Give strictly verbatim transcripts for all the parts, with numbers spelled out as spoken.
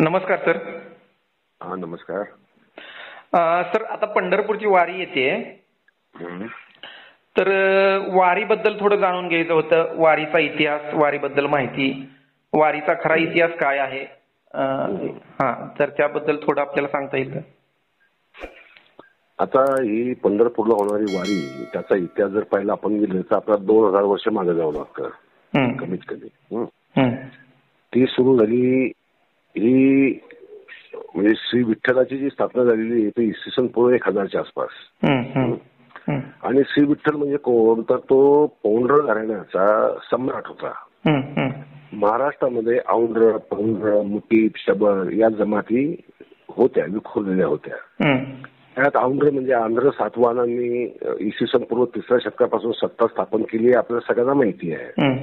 नमस्कार सर. हा नमस्कार. सर आता पंढरपूरची वारी येते, तर वारीबद्दल थोडं जाणून घ्यायचं होतं. वारीचा इतिहास, वारीबद्दल माहिती, वारीचा खरा इतिहास काय आहे, हा तर त्याबद्दल थोडं आपल्याला सांगता येईल का? आता ही पंढरपूरला होणारी वारी, त्याचा इतिहास जर पाहिला आपण गेलो तर आपला दोन हजार वर्ष मागे जावं लागतं कमीत कमी. ती सुरू झाली ही म्हणजे श्री विठ्ठलाची जी स्थापना झालेली आहे ती इसवी सन पूर्व एक हजारच्या आसपास. आणि श्री विठ्ठल म्हणजे कोण, तर तो पौंड्र घराण्याचा सम्राट होता. महाराष्ट्रामध्ये औंड्र, पौंड्र, मुटीप, शबर या जमाती होत्या, विखुरलेल्या होत्या. त्यात औंड्र म्हणजे आंध्र सातवाहनांनी इसवी सन पूर्व तिसऱ्या शतकापासून सत्ता स्थापन केली आहे, आपल्याला सगळ्यांना माहिती आहे.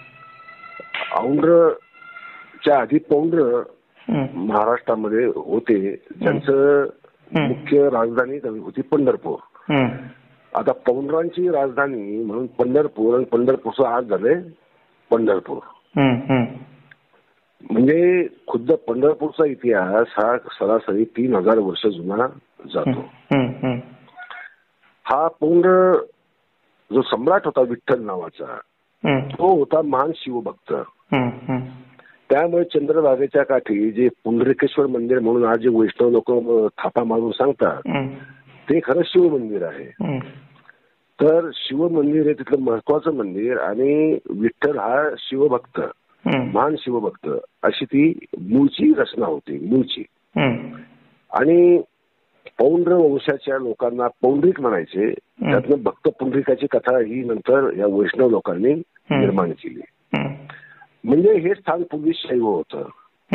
औंड्रच्या आधी पौंड्र महाराष्ट्रामध्ये होते, ज्यांचं मुख्य राजधानी होती पंढरपूर. आता पौंड्रांची राजधानी म्हणून पंढरपूर, आणि पंढरपूरचं आज झालंय पंढरपूर. म्हणजे खुद्द पंढरपूरचा इतिहास हा सरासरी तीन हजार वर्ष जुना जातो. हा पौंड्र जो सम्राट होता विठ्ठल नावाचा, तो होता महान शिवभक्त. त्यामुळे चंद्रभागेच्या काठी जे पुंडरीकेश्वर मंदिर म्हणून आज जे वैष्णव लोक थापा मारून सांगतात, ते खरं शिव मंदिर आहे. तर शिव मंदिर हे तिथलं महत्वाचं मंदिर, आणि विठ्ठल हा शिवभक्त, महान शिवभक्त अशी ती मूळची रचना होती, मूळची. आणि पौंड्र वंशाच्या लोकांना पौंड्रिक म्हणायचे. त्यातनं भक्त पुंडरिकाची कथा ही नंतर या वैष्णव लोकांनी निर्माण केली. म्हणजे हे स्थान पूर्वी शैव होतं,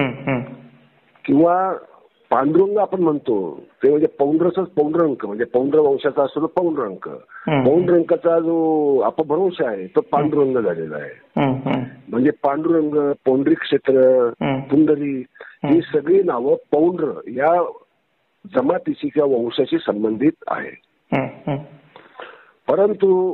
किंवा पांडुरंग आपण म्हणतो ते म्हणजे पौंड्रच पौंड्रंक, म्हणजे पौंड्र वंशाचा असतो तो पौंड्रंक. पौंड्रंकाचा जो अपभ्रंश आहे तो पांडुरंग झालेला आहे. म्हणजे पांडुरंग, पौंड्रिक क्षेत्र, पुंडरी ही सगळी नावं पौंड्र या जमातीशी किंवा वंशाशी संबंधित आहे. परंतु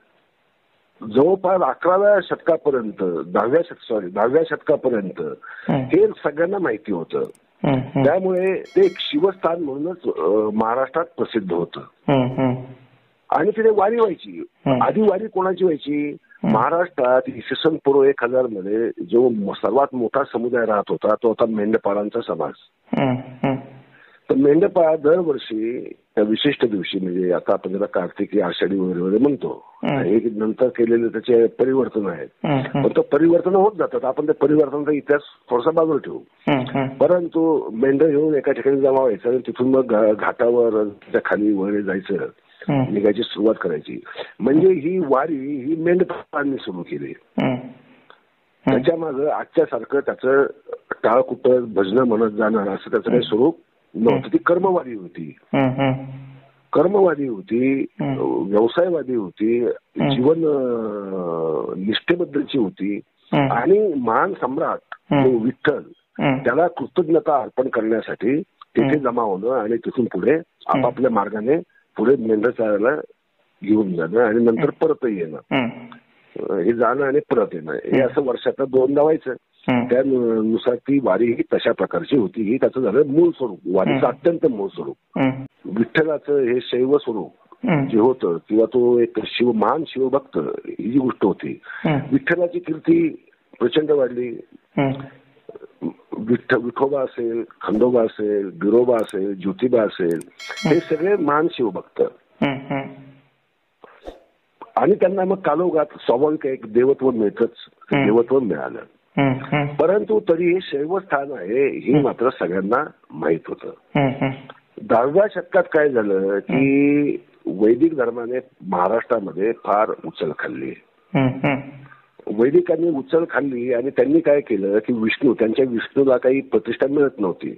जवळपास अकराव्या शतकापर्यंत, दहाव्या शतक सॉरी दहाव्या शतकापर्यंत हे सगळ्यांना माहिती होतं. त्यामुळे ते एक शिवस्थान म्हणूनच महाराष्ट्रात प्रसिद्ध होतं. आणि तिथे वारी व्हायची. आधी वारी कोणाची व्हायची? महाराष्ट्रात इसवी सन पूर्व एक हजार मध्ये जो सर्वात मोठा समुदाय राहत होता तो होता मेंढपाळांचा समाज. तर मेंढपाळ दरवर्षी त्या विशिष्ट दिवशी, म्हणजे आता आपण त्याला कार्तिकी, आषाढी वगैरे वगैरे म्हणतो, हे नंतर केलेले त्याचे परिवर्तन आहेत, पण तो परिवर्तन होत जातात. आपण त्या परिवर्तनाचा इतिहास थोडासा बाजूला ठेवू. परंतु मेंढर घेऊन एका ठिकाणी जमा व्हायचं आणि तिथून मग घाटावर त्या खाली वगैरे जायचं, निघायची सुरुवात करायची. म्हणजे ही वारी ही मेंढपाळांनी सुरू केली. त्याच्या मागे आजच्या सारखं त्याचं टाळकुटं भजनं म्हणत जाणं असं त्याचं काही स्वरूप नव्हतं. ती कर्मवादी होती, कर्मवादी होती, व्यवसायवादी होती, जीवन निष्ठेबद्दलची होती. आणि महान सम्राट विठ्ठल त्याला कृतज्ञता अर्पण करण्यासाठी तिथे जमा होणं आणि तिथून पुढे आपापल्या मार्गाने पुढे मेंढर चारायला घेऊन जाणं आणि नंतर परत येणं, हे जाणं आणि परत येणं, हे असं वर्षात दोनदा व्हायचं. त्यानुसार ती वारी ही तशा प्रकारची होती. ही त्याचं झालं मूळ स्वरूप, वारीचं अत्यंत मूळ स्वरूप. विठ्ठलाचं हे शैव स्वरूप जे होतं, किंवा तो एक शिव महान शिवभक्त ही जी गोष्ट होती, विठ्ठलाची कीर्ती प्रचंड वाढली. विठ्ठ विठोबा असेल, खंडोबा असेल, बिरोबा असेल, ज्योतिबा असेल, हे सगळे महान शिवभक्त. आणि त्यांना मग कालोगात स्वाभाविक एक देवत्व मिळतच, देवत्व मिळालं. परंतु तरी हे शैवस्थान आहे हे मात्र सगळ्यांना माहित होतं. दहाव्या शतकात काय झालं की वैदिक धर्माने महाराष्ट्रामध्ये फार उचल खाल्ली. वैदिकांनी उचल खाल्ली आणि त्यांनी काय केलं की विष्णू, त्यांच्या विष्णूला काही प्रतिष्ठा मिळत नव्हती.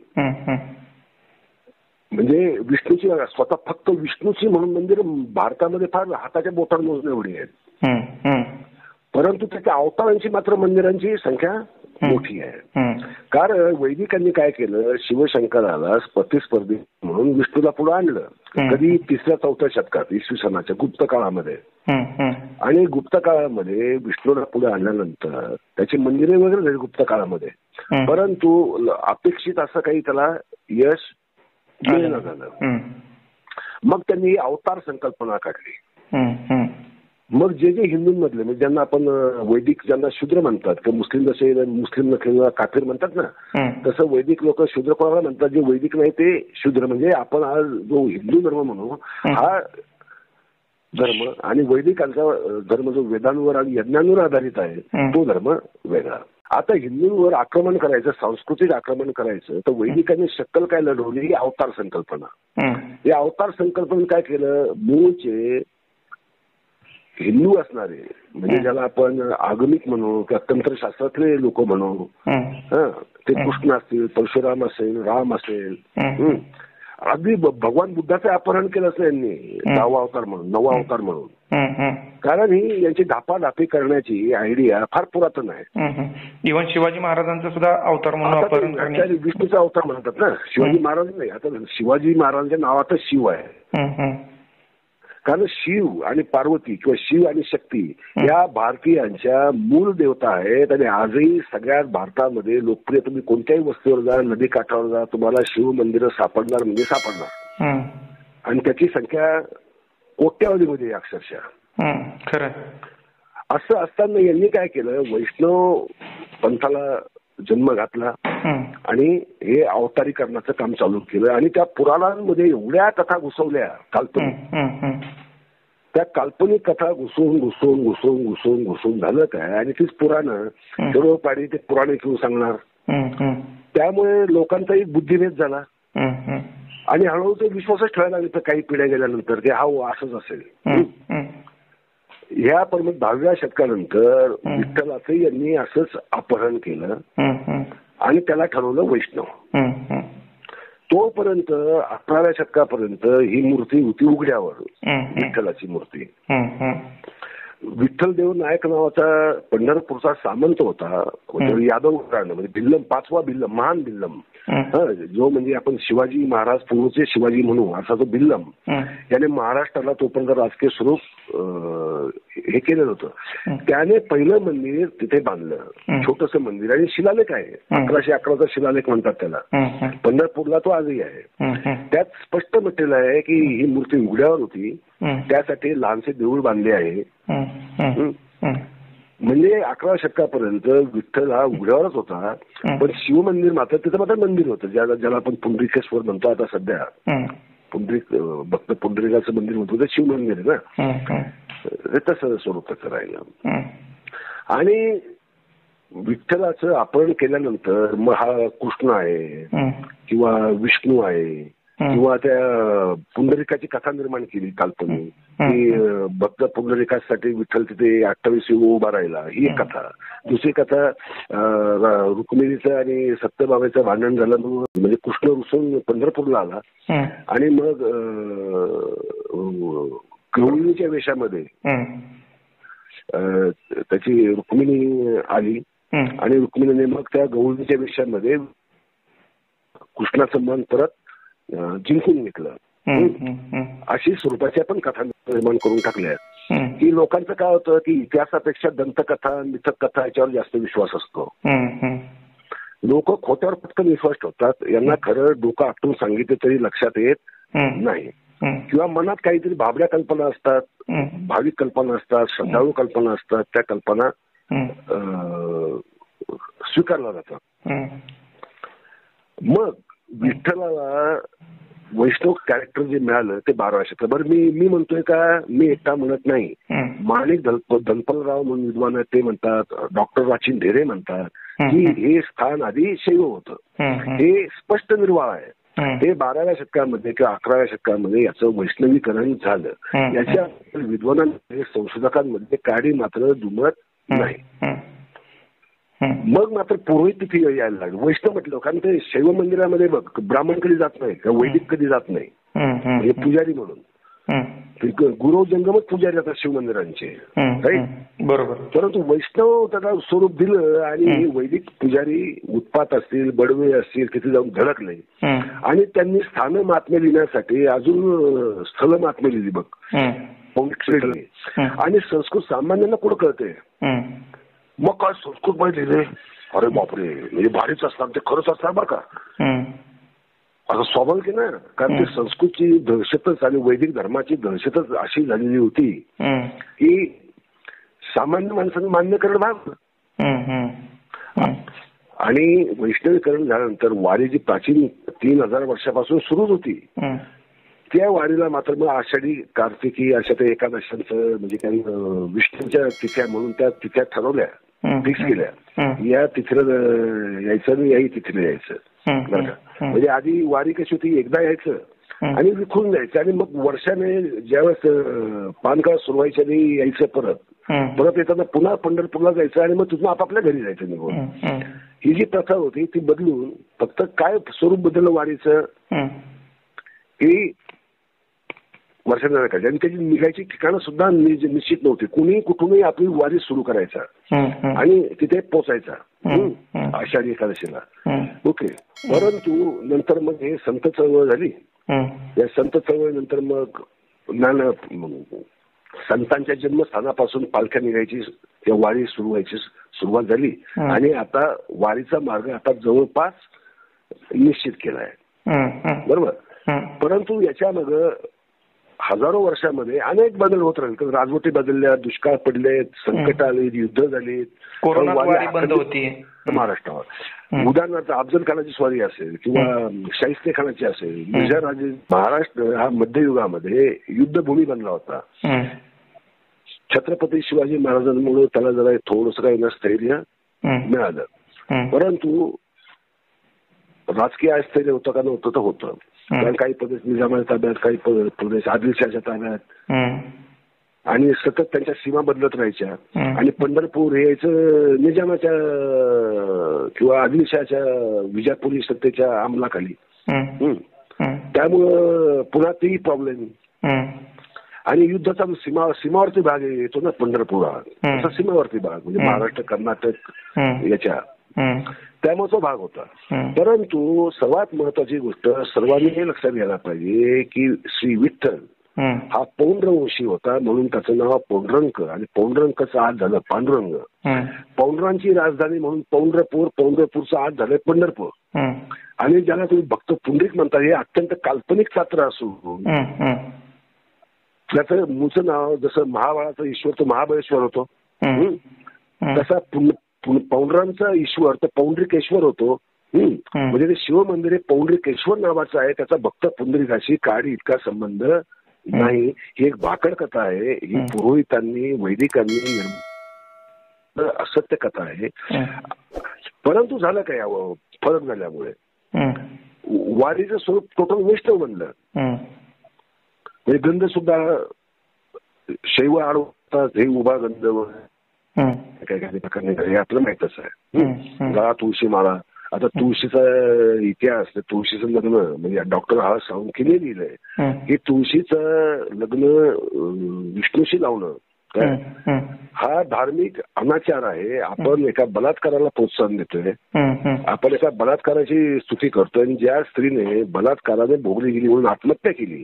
म्हणजे विष्णूची स्वतः फक्त विष्णूची म्हणून मंदिर भारतामध्ये फार हाताच्या बोटावर मोजणे एवढी आहेत. परंतु त्याच्या अवतारांची मात्र मंदिरांची संख्या मोठी आहे. कारण वैदिकांनी काय केलं, शिवशंकराला प्रतिस्पर्धी म्हणून विष्णूला पुढे आणलं. कधी तिसऱ्या चौथ्या शतकात इसवी सनाच्या गुप्त काळामध्ये. आणि गुप्त काळामध्ये विष्णूला पुढे आणल्यानंतर त्याची मंदिरे वगैरे झाली गुप्त काळामध्ये. परंतु अपेक्षित असं काही त्याला यश मिळेना झालं. मग त्यांनी अवतार संकल्पना काढली. मग जे जे हिंदूंमधले म्हणजे ज्यांना आपण वैदिक ज्यांना शूद्र म्हणतात किंवा मुस्लिम जसे मुस्लिम किंवा काफिर म्हणतात ना, तसं वैदिक लोक शूद्र कोणाला म्हणतात, जे वैदिक नाही ते शूद्र. म्हणजे आपण आज जो हिंदू धर्म म्हणू हा धर्म आणि वैदिकांचा धर्म जो वेदांवर आणि यज्ञांवर आधारित आहे तो धर्म वेगळा. आता हिंदूंवर आक्रमण करायचं, सांस्कृतिक आक्रमण करायचं, तर वैदिकांनी शक्कल काय लढवली, ही अवतार संकल्पना. या अवतार संकल्पनेने काय केलं, मूळचे हिंदू असणारे म्हणजे ज्याला आपण आगमिक म्हणू किंवा तंत्रशास्त्रातले लोक म्हणू, ते कृष्ण असतील, परशुराम असेल, राम असेल, अगदी भगवान बुद्धाचं अपहरण केलं असं यांनी दहावा अवतार म्हणून, नवा अवतार म्हणून. कारण ही यांची धापाधापी करण्याची आयडिया फार पुरातन आहे. इव्हन शिवाजी महाराजांचा सुद्धा अवतार म्हणून अपहरण करणे, विष्णूचा अवतार म्हणतात ना, शिवाजी महाराज नाही. आता शिवाजी महाराजांच्या नावातच शिव आहे. कारण शिव आणि पार्वती किंवा शिव आणि शक्ती या भारतीयांच्या मूळ देवता आहेत. आणि आजही सगळ्यात भारतामध्ये लोकप्रिय, तुम्ही कोणत्याही वस्तीवर जा, नदी काठावर जा, तुम्हाला शिव मंदिरं सापडणार म्हणजे सापडणार. आणि त्याची संख्या कोट्यावधीमध्ये अक्षरशः. खरं. असं असताना यांनी काय केलं, वैष्णव पंथाला जन्म घातला आणि हे अवतारीकरणाचं काम चालू केलं. आणि त्या पुराणांमध्ये एवढ्या कथा घुसवल्या काल्पनिक, त्या काल्पनिक कथा घुसवून घुसवून घुसवून घुसवून घुसवून झालं काय, आणि तीच पुराणं सर्व पाडी ते पुराणे घेऊन सांगणार. त्यामुळे लोकांचाही बुद्धिभेद झाला आणि हळूहळू ते विश्वासच ठेवायला लागले. तर काही पिढ्या गेल्यानंतर की हा असंच असेल. ह्या प्रमुख दहाव्या शतकानंतर विठ्ठलाचं यांनी असंच अपहरण केलं आणि त्याला ठरवलं वैष्णव. तोपर्यंत अकराव्या शतकापर्यंत ही मूर्ती होती उघड्यावर, विठ्ठलाची मूर्ती. विठ्ठल देव नायक नावाचा पंढरपूरचा सामंत होता, यादव घराणं, म्हणजे भिल्लम, पाचवा भिल्लम, महान भिल्लम, जो म्हणजे आपण शिवाजी महाराज पूर्वचे शिवाजी म्हणू असा तो भिल्लम, याने महाराष्ट्राला तोपर्यंत राजकीय स्वरूप हे केलेलं होतं. त्याने पहिलं मंदिर तिथे बांधलं, छोटस मंदिर, आणि शिलालेख आहे, अकराशे अकराचा शिलालेख म्हणतात त्याला. पंढरपूरला तो आजही आहे. त्यात स्पष्ट म्हटलेलं आहे की ही मूर्ती उघड्यावर होती, त्यासाठी लहानसे देऊळ बांधले आहे. म्हणजे अकराव्या शतकापर्यंत विठ्ठल हा उघड्यावरच होता, पण शिवमंदिर मात्र तिथं मात्र मंदिर होतं, ज्याला ज्याला आपण पुंडरीकेश्वर म्हणतो आता सध्या. पुंडरीक भक्त पुंडरीकाचं मंदिर म्हणतो ते शिवमंदिर आहे ना, तसं स्वरूपाचं राहिलं. आणि विठ्ठलाचं अपहरण केल्यानंतर मग हा कृष्ण आहे किंवा विष्णू आहे किंवा त्या पुंडरीकाची कथा निर्माण केली काल्पनिक, की भक्त पुंडरीकासाठी विठ्ठल तिथे अठ्ठावीस युग उभा राहिला, ही एक कथा. दुसरी कथा रुक्मिणीचं आणि सत्यभामेचं भांडण झालं, म्हणजे कृष्ण रुसून पंढरपूरला आला आणि मग गवळणीच्या वेशामध्ये त्याची रुक्मिणी आली आणि रुक्मिणीने मग त्या गवळणीच्या वेशामध्ये कृष्णाचं मन परत जिंकून घेतलं. अशी स्वरूपाच्या पण कथा निर्माण करून टाकल्या. की लोकांचं काय होतं की इतिहासापेक्षा दंतकथा, मिथक कथा याच्यावर जास्त विश्वास असतो. लोक खोट्यावर पटकन विश्वास ठेवतात, यांना खरं डोकं आपटून सांगितलं तरी लक्षात येत नाही, किंवा मनात काहीतरी भाबड्या कल्पना असतात, भाविक कल्पना असतात, श्रद्धाळू कल्पना असतात, त्या कल्पना स्वीकारल्या जातात. मग विठ्ठलाला वैष्णव कॅरेक्टर जे मिळालं ते बाराव्या शतकात. बरं मी मी म्हणतोय का, मी एकटा म्हणत नाही, माणिक धनपलराव म्हणून विद्वान आहेत ते म्हणतात, डॉक्टर राचिन ढेरे म्हणतात की हे स्थान आधी शैव होतं. हे स्पष्ट निर्वाळ आहे. हे बाराव्या शतकामध्ये किंवा अकराव्या शतकामध्ये याचं वैष्णवीकरण झालं. याच्या विद्वानांमध्ये, संशोधकांमध्ये काडी मात्र दुमत नाही. मग मात्र पुरोहित तिथे यायला लागलं. वैष्णव म्हटलं कारण ते शैव मंदिरामध्ये बघ ब्राह्मण कधी जात नाही किंवा वैदिक कधी जात नाही, म्हणजे पुजारी म्हणून गुरु जंगमच पुजारी जातात शिव मंदिरांचे, राईट, बरोबर. परंतु वैष्णव त्याला स्वरूप दिलं आणि वैदिक पुजारी उत्पात असतील, बडवे असतील, तिथे जाऊन धडकले आणि त्यांनी स्थान महात्म्य लिहिण्यासाठी अजून स्थळ महात्म्य लिहिली बघ, आणि संस्कृत सामान्यांना कुठं कळते. मग काय संस्कृत मध्ये लिहिले अरे बापरे, म्हणजे भारीच असणार ते, खरंच असणार बरं का. असं स्वाभाविक आहे ना, कारण ते संस्कृतची दहशतच आणि वैदिक धर्माची दहशतच अशी झालेली होती की सामान्य माणसाने मान्य करणं भाग. आणि वैष्णवीकरण झाल्यानंतर वारी जी प्राचीन तीन हजार वर्षापासून सुरूच होती, त्या वारीला मात्र मग आषाढी कार्तिकी अशा त्या एकादशांचं म्हणजे काही विष्णूच्या तिथ्या म्हणून त्या तिथ्या ठरवल्या, फिक्स केल्या, या तिथीला यायचं आणि याही तिथीला यायचं. बरं का, म्हणजे आधी वारी कशी होती, एकदा यायचं आणि विखून जायचं आणि मग वर्षाने ज्यावेळेस पानकाळ सुरू व्हायच्या आधी यायचं, परत परत येताना पुन्हा पंढरपूरला जायचं आणि मग तिथून आपापल्या घरी जायचं निघून. ही जी प्रथा होती ती बदलून फक्त काय स्वरूप बदललं वारीचं की वर्षाने करायचं आणि त्याची निघायची ठिकाणं सुद्धा निश्चित नव्हती. कुणी कुठूनही आपली वारी सुरू करायचा आणि तिथे पोचायचा आषाढी एकादशीला. ओके, परंतु नंतर मग हे संत चळवळ झाली. या संत चळवळीनंतर मग ज्ञान संतांच्या जन्मस्थानापासून पालख्या निघायची, त्या वारी सुरू व्हायची सुरुवात झाली आणि आता वारीचा मार्ग आता जवळपास निश्चित केलाय. बरोबर, परंतु याच्या मग हजारो वर्षामध्ये अनेक बदल होत राहिले. राजवटी बदलल्या, दुष्काळ पडले, संकट आले, युद्ध झाली, बंद होती महाराष्ट्रावर. उदाहरणार्थ अफजल खानाची स्वारी असेल किंवा शाहिस्ते खानाची असेल, राजे महाराष्ट्र हा मध्ययुगामध्ये युद्धभूमी बनला होता. छत्रपती शिवाजी महाराजांमुळे त्याला जरा थोडंसं काही स्थैर्य मिळालं, परंतु राजकीय स्थैर्य होतं का नव्हतं तर होतं. कारण काही प्रदेश निजामाच्या ताब्यात, काही प्रदेश आदिलशाहच्या ताब्यात आणि सतत त्यांच्या सीमा बदलत राहायच्या आणि पंढरपूर हे यायचं निजामाच्या किंवा आदिलशाहच्या विजापुरी सत्तेच्या अंमलाखाली. त्यामुळं पुन्हा तेही प्रॉब्लेम आणि युद्धाचा सीमा सीमावर्ती भाग येतो ना पंढरपूर हा, तसा सीमावर्ती भाग म्हणजे महाराष्ट्र कर्नाटक याच्या, त्यामुळे तो भाग होता. परंतु सर्वात महत्वाची गोष्ट सर्वांनी हे लक्षात घ्यायला पाहिजे की श्री विठ्ठल हा पौंड्रवंशी होता, म्हणून त्याचं नाव पौंड्रंक आणि पौंड्रंकचं आज झालं पांडुरंग. पौंड्रांची राजधानी म्हणून पौंड्रपूर, पौंड्रपूरचं आज झालंय पंढरपूर. आणि ज्याला तुम्ही भक्त पुंडरीक म्हणता, हे अत्यंत काल्पनिक पात्र असून त्याचं मूळचं नाव जसं महाबळाचा ईश्वर तो महाबळेश्वर होतो, तसा पौंड्रांचा ईश्वर तर पौंड्रिकेश्वर होतो. म्हणजे ते शिवमंदिर हे पौंड्रिकेश्वर नावाचं आहे. त्याचा भक्त पुंडरीकाशी काडी इतका संबंध नाही. ही एक भाकड कथा आहे. ही पुरोहितांनी वैदिकांनी असत्य कथा आहे. परंतु झालं काय, फरक झाल्यामुळे वारीचं स्वरूप टोटल वैष्णव बनलं. म्हणजे गंध सुद्धा शैव आडवतात, हे उभा गंध काही काही प्रकारे हे आपलं माहितच आहे. गळा तुळशी माळा. आता तुळशीचा इतिहास, तुळशीचं लग्न म्हणजे डॉक्टर हा साळुंखेने लिहिलंय की तुळशीचं लग्न विष्णूशी लावणं काय हा धार्मिक अनाचार आहे. आपण एका बलात्काराला प्रोत्साहन देतोय, आपण एका बलात्काराची स्तुती करतोय आणि ज्या स्त्रीने बलात्काराने भोगली गेली म्हणून आत्महत्या केली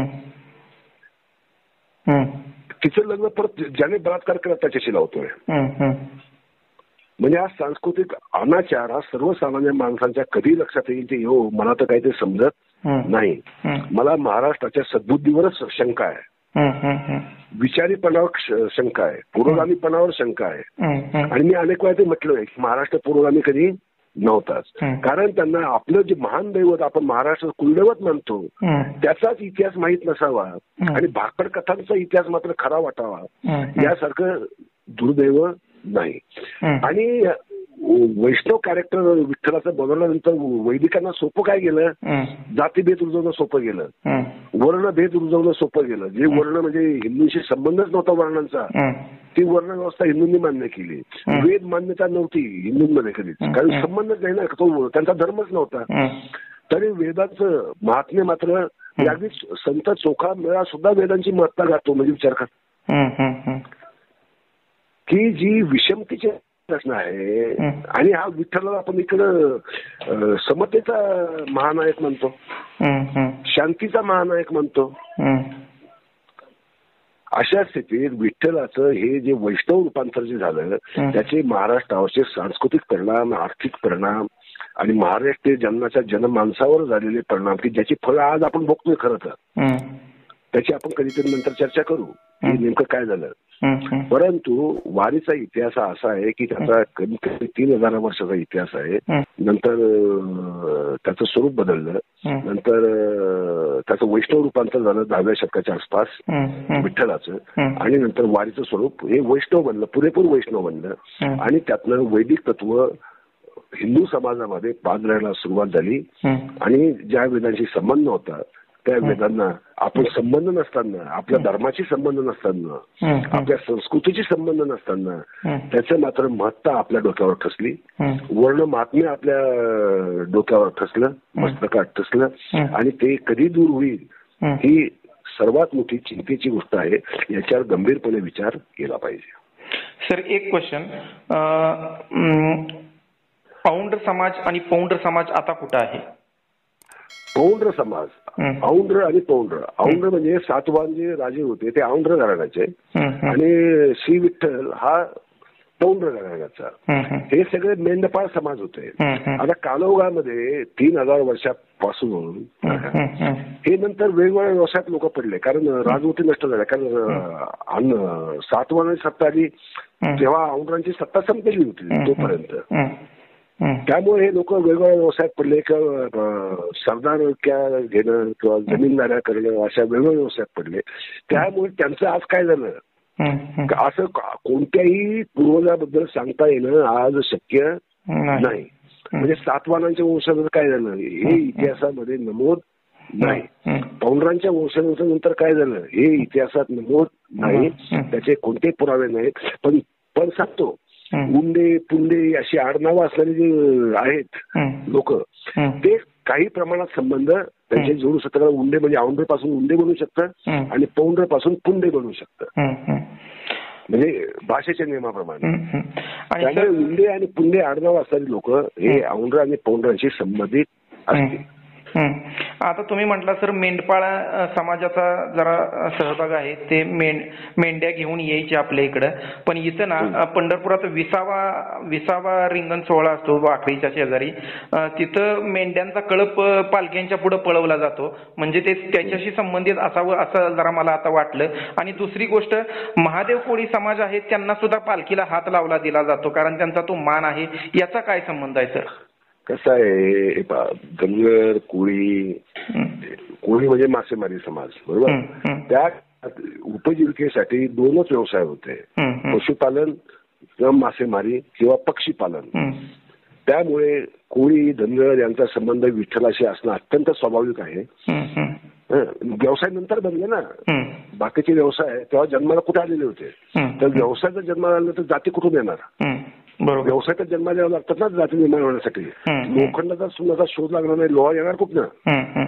तिचं लग्न परत ज्याने बलात्कार केला त्याच्याशी लावतोय. म्हणजे हा सांस्कृतिक अनाचार हा सर्वसामान्य माणसांच्या कधी लक्षात येईल ते हो मला तर काही ते समजत नाही. मला महाराष्ट्राच्या सद्बुद्धीवरच शंका आहे, विचारीपणावर शंका आहे, पुरोगामीपणावर शंका आहे. आणि मी अनेक वेळा ते म्हटलोय की महाराष्ट्र पुरोगामी कधी नव्हताच. कारण त्यांना आपलं जे महान दैवत आपण महाराष्ट्र कुलदैवत मानतो त्याचाच इतिहास माहीत नसावा आणि भाकड कथांचा इतिहास मात्र खरा वाटावा यासारखं दुर्दैव नाही. आणि वैष्णव कॅरेक्टर विठ्ठलाचं बनवल्यानंतर वैदिकांना सोपं काय गेलं, जातीभेद रुजवणं सोपं गेलं, वर्णभेद रुजवणं सोपं गेलं. जे वर्ण म्हणजे हिंदूंशी संबंधच नव्हता वर्णांचा ती वर्ण व्यवस्था हिंदूंनी मान्य केली. वेद मान्यता नव्हती हिंदूंमध्ये कधीच, कारण संबंधच नाही ना, तो त्यांचा धर्मच नव्हता. तरी वेदांचं महात्म्य मात्र अगदी संत चोखा मेळा सुद्धा वेदांची महत्ता गातो. म्हणजे विचार कर की जी विषमतेची प्रश्न आहे आणि हा विठ्ठलाला आपण इकडं समतेचा महानायक म्हणतो, शांतीचा महानायक म्हणतो. अशा स्थितीत विठ्ठलाचं हे जे वैष्णव रूपांतर जे झालं त्याचे महाराष्ट्रावरचे सांस्कृतिक परिणाम, आर्थिक परिणाम आणि महाराष्ट्रीय जन्माच्या जनमानसावर झालेले परिणाम की ज्याची फळं आज आपण बघतोय खरं तर, त्याची आपण कधीतरी नंतर चर्चा करू की नेमकं काय झालं. परंतु वारीचा इतिहास असा आहे की त्याचा कमीत कमी तीन हजार वर्षाचा इतिहास आहे. नंतर त्याचं स्वरूप बदललं, नंतर त्याचं वैष्णव रूपांतर झालं दहाव्या शतकाच्या आसपास विठ्ठलाचं, आणि नंतर वारीचं स्वरूप हे वैष्णव बनलं, पुरेपूर वैष्णव बनलं, आणि त्यातनं वैदिक तत्व हिंदू समाजामध्ये पाजरायला सुरुवात झाली. आणि ज्या वेदांशी संबंध होता त्या वेदांना आपण संबंध नसताना, आपल्या धर्माशी संबंध नसताना, आपल्या संस्कृतीशी संबंध नसताना त्याचं मात्र महत्ता आपल्या डोक्यावर ठसली, वर्ण महात्म्य आपल्या डोक्यावर ठसलं, मस्तकात ठसलं, आणि ते कधी दूर होईल ही सर्वात मोठी चिंतेची गोष्ट आहे. याच्यावर गंभीरपणे विचार केला पाहिजे. सर एक क्वेश्चन, पौंड्र समाज आणि पौंड्र समाज आता कुठं आहे? पौंड्र समाज, औंड्र आणि पौंड्र. औंड्र म्हणजे सातवाहन जे राजे होते ते औंड्र घराण्याचे, आणि श्री विठ्ठल हा पौंड्र घराण्याचा. हे सगळे मेंढपाळ समाज होते. आता कालौघामध्ये तीन हजार वर्षापासून हे नंतर वेगवेगळ्या व्यवसायात लोक पडले, कारण राजवटी नष्ट झाल्या, कारण सातवाहनाची सत्ता आली तेव्हा औंड्रांची सत्ता संपलेली होती तोपर्यंत. त्यामुळे हे लोक वेगवेगळ्या व्यवसायात पडले, किंवा सरदारक्या घेणं किंवा जमीनदाऱ्या करणं अशा वेगवेगळ्या व्यवसायात पडले. त्यामुळे त्यांचं आज काय झालं, असं कोणत्याही पूर्वजाबद्दल सांगता येणं आज शक्य नाही. म्हणजे सातवाहनांच्या वंशानंतर काय झालं हे इतिहासामध्ये नमूद नाही, पौंड्रांच्या वंशानंतर काय झालं हे इतिहासात नमूद नाही, त्याचे कोणते पुरावे नाहीत. पण पण सांगतो, उंडे पुंडे अशी आडनावं असणारे जे आहेत लोक, ते काही प्रमाणात संबंध त्यांचे जोडू शकतात. उंडे म्हणजे औंड्र पासून उंडे बनू शकतं, आणि पौंड्र पासून पुंडे बनू शकतं, म्हणजे भाषेच्या नियमाप्रमाणे. त्यामुळे उंडे आणि पुंडे आडनावं असणारी लोक हे औंड्र आणि पौंड्रांशी संबंधित असतील. आता तुम्ही म्हटला सर मेंढपाळ समाजाचा जरा सहभाग आहे, ते मेंढ मेंढ्या घेऊन यायचे आपल्या इकडं, पण इथं ना पंढरपुरात विसावा विसावा रिंगण सोहळा असतो वाखरीच्या शेजारी, तिथं मेंढ्यांचा कळप पालख्यांच्या पुढे पळवला जातो, म्हणजे ते त्याच्याशी संबंधित असावं असं जरा मला आता वाटलं. आणि दुसरी गोष्ट, महादेव कोळी समाज आहे त्यांना सुद्धा पालखीला हात लावला दिला जातो, कारण त्यांचा तो मान आहे. याचा काय संबंध आहे सर? कसं आहे, धनगर कोळी, कोळी म्हणजे मासेमारी समाज, बरोबर. त्या उपजीविकेसाठी दोनच व्यवसाय होते, पशुपालन किंवा मासेमारी किंवा पक्षीपालन. त्यामुळे कोळी धनगर यांचा संबंध विठ्ठलाशी असणं अत्यंत स्वाभाविक आहे. व्यवसाय नंतर बनले ना, बाकीचे व्यवसाय तेव्हा जन्माला कुठे आलेले होते, तर व्यवसायाचा जन्म आला तर जाती कुठून येणार? व्यवसायाचा जन्म द्यावा लागतात ना जाती निर्माण होण्यासाठी. लोखंडाचा सोन्याचा शोध लागणार नाही, लोहा येणार कुठनं,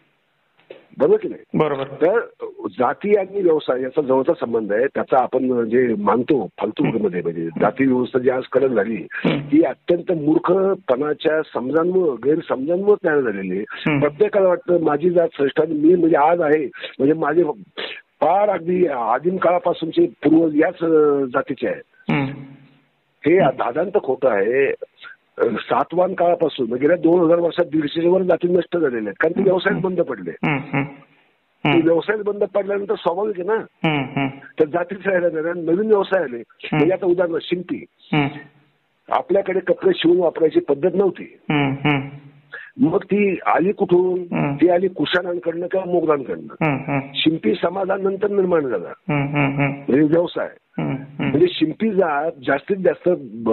बरोबर की नाही? बरोबर. तर जाती आणि व्यवसाय याचा जवळचा संबंध आहे. त्याचा आपण जे मानतो फालतूमध्ये, म्हणजे जाती व्यवस्था जी आज कडक झाली ती अत्यंत मूर्खपणाच्या समजांमुळे, गैरसमजांमुळे तयार झालेली आहे. प्रत्येकाला वाटतं माझी जात श्रेष्ठ, मी म्हणजे आज आहे म्हणजे माझे फार अगदी आदिम काळापासूनचे पूर्वज याच जातीचे आहेत. हे दादांत खोटं आहे. सातवाहन काळापासून गेल्या दोन हजार वर्षात दीडशे वर जाती नष्ट झालेल्या आहेत, कारण ते व्यवसायात बंद पडले. व्यवसायात बंद पडल्यानंतर स्वाभाविक आहे ना, तर जातीच राहिल्या नाही, नवीन व्यवसाय आले. म्हणजे आता उदाहरण शिंपी, आपल्याकडे कपडे शिवून वापरायची पद्धत नव्हती, मग ती आली कुठून? ती आली कुशाणांकडनं किंवा मोगलांकडनं. शिंपी समाजानंतर निर्माण झाला, म्हणजे व्यवसाय. म्हणजे शिंपी जात जास्तीत जास्त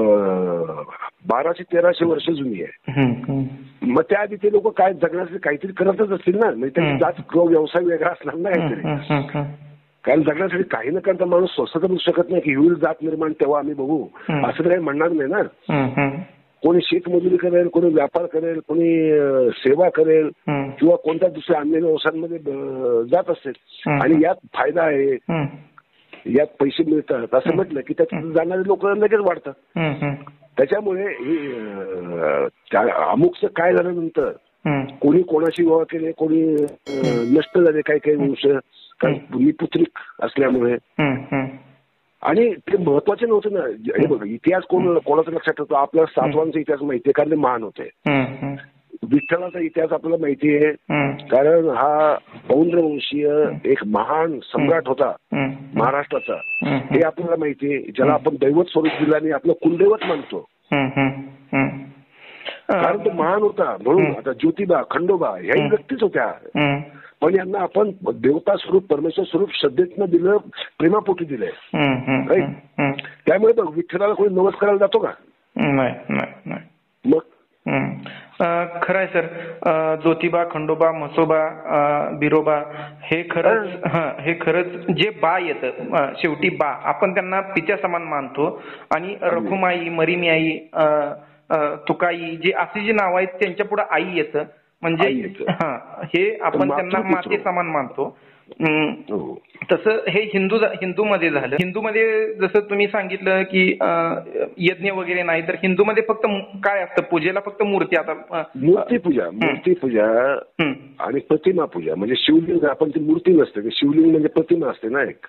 बाराशे तेराशे वर्ष जुनी आहे. मग त्याआधी ते लोक काय जगण्यासाठी काहीतरी करतच असतील ना, म्हणजे त्यांची जात किंवा व्यवसाय वेगळा असणार ना काहीतरी. कारण जगण्यासाठी काही न करता माणूस स्वस्त करू शकत नाही की होईल जात निर्माण तेव्हा आम्ही बघू, असं तर काही म्हणणार नाही ना. कोणी शेतमजुरी करेल, कोणी व्यापार करेल, कोणी सेवा करेल किंवा कोणत्या दुसऱ्या अन्य व्यवसायांमध्ये जात असेल, आणि यात फायदा आहे, यात पैसे मिळतात असं म्हटलं की त्यात जाणारे लोक लगेच वाढतात. त्याच्यामुळे अमुकचं काय झाल्यानंतर कोणी कोणाशी विवाह केले, कोणी नष्ट झाले, काही काही वंश काही भूमिपुत्रिक असल्यामुळे. आणि ते महत्वाचे नव्हते ना. हे बघा, इतिहास कोण कोणाचा लक्षात ठेवतो? आपल्या सातवांचा इतिहास माहितीये कारण ते महान होते. विठ्ठलाचा इतिहास आपल्याला माहिती आहे कारण हा पौंड्रवंशीय एक महान सम्राट होता महाराष्ट्राचा, हे आपल्याला माहिती आहे, ज्याला आपण दैवत स्वरूप दिलं आणि आपलं कुलदैवत मानतो कारण तो महान होता. म्हणून आता ज्योतिबा, खंडोबा ह्याही व्यक्तीच होत्या, पण यांना आपण देवता स्वरूप, परमेश्वर स्वरूप श्रद्धेतनं दिलं, प्रेमापोटी दिलंय. त्यामुळे बघ, विठ्ठलाला कोणी नवस करायला जातो का? नाही. मग खरं आहे सर. ज्योतिबा, खंडोबा, म्हसोबा, बिरोबा हे खरंच हे खरंच जे बा येतं, शेवटी बा आपण त्यांना पित्या समान मानतो. आणि रखुमाई, मरीमी आई, तुकाई जे अशी जी नावं आहेत त्यांच्या पुढे आई येतं, म्हणजे हा हे आपण त्यांना माते समान मानतो. तसं हे हिंदू हिंदूमध्ये झालं. हिंदूमध्ये जसं तुम्ही सांगितलं की यज्ञ वगैरे नाही, तर हिंदूमध्ये फक्त काय असतं, पूजेला फक्त मूर्ती. आता मूर्तीपूजा मूर्तीपूजा आणि प्रतिमा पूजा, म्हणजे शिवलिंग आपण ती मूर्ती नसते, शिवलिंग म्हणजे प्रतिमा असते ना एक.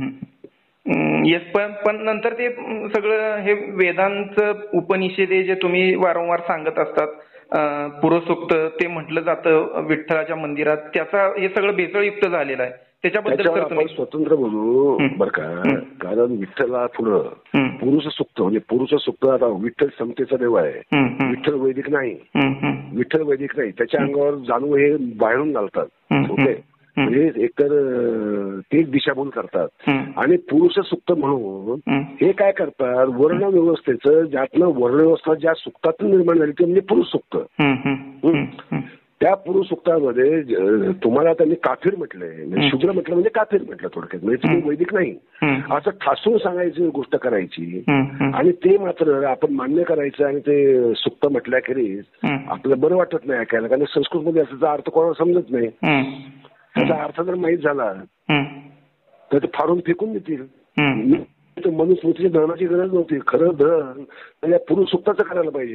येस, पण पण नंतर ते सगळं हे वेदांचं उपनिषदे जे तुम्ही वारंवार सांगत असतात, पुरुषोक्त ते म्हटलं जातं विठ्ठलाच्या मंदिरात, त्याचा हे सगळं भेसळयुक्त झालेलं आहे. त्याच्याबद्दल सर तुम्ही स्वतंत्र बोलू बरं का. कारण विठ्ठला पुढं पुरुष सुक्त म्हणजे पुरुष सुक्त, आता विठ्ठल समतेचा देव आहे, विठ्ठल वैदिक नाही. विठ्ठल वैदिक नाही, त्याच्या अंगावर जाणू हे बाहेरून घालतात. ओके, म्हणजे एकतर तेच दिशाभूल करतात. आणि पुरुष सुक्त म्हणून हे काय करतात, वर्ण व्यवस्थेचं, ज्यातनं वर्णव्यवस्था ज्या सुक्तातून निर्माण झाली ते म्हणजे पुरुष सुक्त. त्या पुरुष सुक्तामध्ये तुम्हाला त्यांनी काफीर म्हटलंय, शूद्र म्हटलं म्हणजे काफीर म्हटलं थोडक्यात, म्हणजे तुम्ही वैदिक नाही असं ठासून सांगायची गोष्ट करायची. आणि ते मात्र आपण मान्य करायचं आणि ते सुक्त म्हटल्याखेरीज आपल्याला बरं वाटत नाही ऐकायला, कारण संस्कृत मध्ये त्याचा अर्थ कोणाला समजत नाही. त्याचा अर्थ जर माहीत झाला तर ते फाडून फेकून देतील. मनुस्मृतीच्या धर्माची गरज नव्हती. खरं धर्म पुरुष सुक्ताचं करायला पाहिजे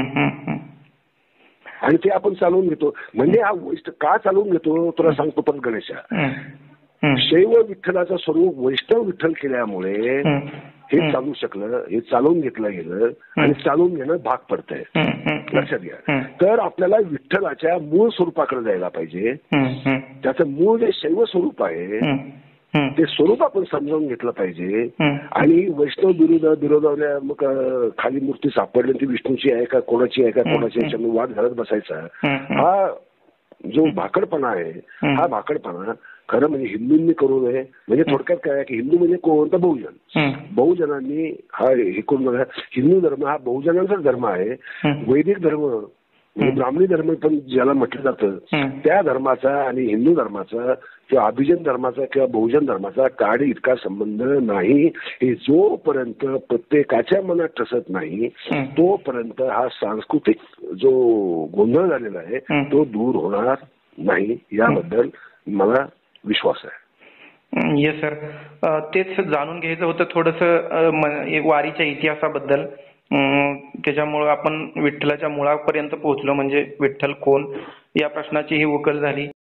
आणि ते आपण चालवून घेतो. म्हणजे हा वैष्णव का चालवून घेतो तुला सांगतो पण गणेशा. शैव विठ्ठलाचं स्वरूप वैष्णव विठ्ठल केल्यामुळे हे चालू शकलं, हे चालवून घेतलं गेलं आणि चालवून घेणं भाग पडतंय. लक्षात घ्या. तर आपल्याला विठ्ठलाच्या मूळ स्वरूपाकडे जायला पाहिजे. त्याचं मूळ जे शैव स्वरूप आहे ते स्वरूप आपण समजावून घेतलं पाहिजे. आणि वैष्णव विरोध विरोधावल्या मग खाली मूर्ती सापडली ती विष्णूची आहे का कोणाची आहे का कोणाची याच्यामध्ये वाद घालत बसायचा, हा जो भाकडपणा आहे, हा भाकडपणा खरं म्हणजे हिंदूंनी करू नये. म्हणजे थोडक्यात काय की हिंदू म्हणजे कोण तर बहुजन. बहुजनांनी हा हे करून बघा, हिंदू धर्म हा बहुजनांचाच धर्म आहे. वैदिक धर्म म्हणजे ब्राह्मणी धर्म पण ज्याला म्हटलं जातं त्या धर्माचा आणि हिंदू धर्माचा किंवा अभिजन धर्माचा किंवा बहुजन धर्माचा काडी इतका संबंध नाही. हे जोपर्यंत प्रत्येकाच्या मनात ठसत नाही तोपर्यंत हा सांस्कृतिक जो गोंधळ झालेला आहे तो दूर होणार नाही, याबद्दल मला विश्वास आहे. येस सर, तेच जाणून घ्यायचं होतं थोडंसं वारीच्या इतिहासाबद्दल. त्याच्यामुळं आपण विठ्ठलाच्या मुळापर्यंत पोहोचलो, म्हणजे विठ्ठल कोण या प्रश्नाची ही उकल झाली.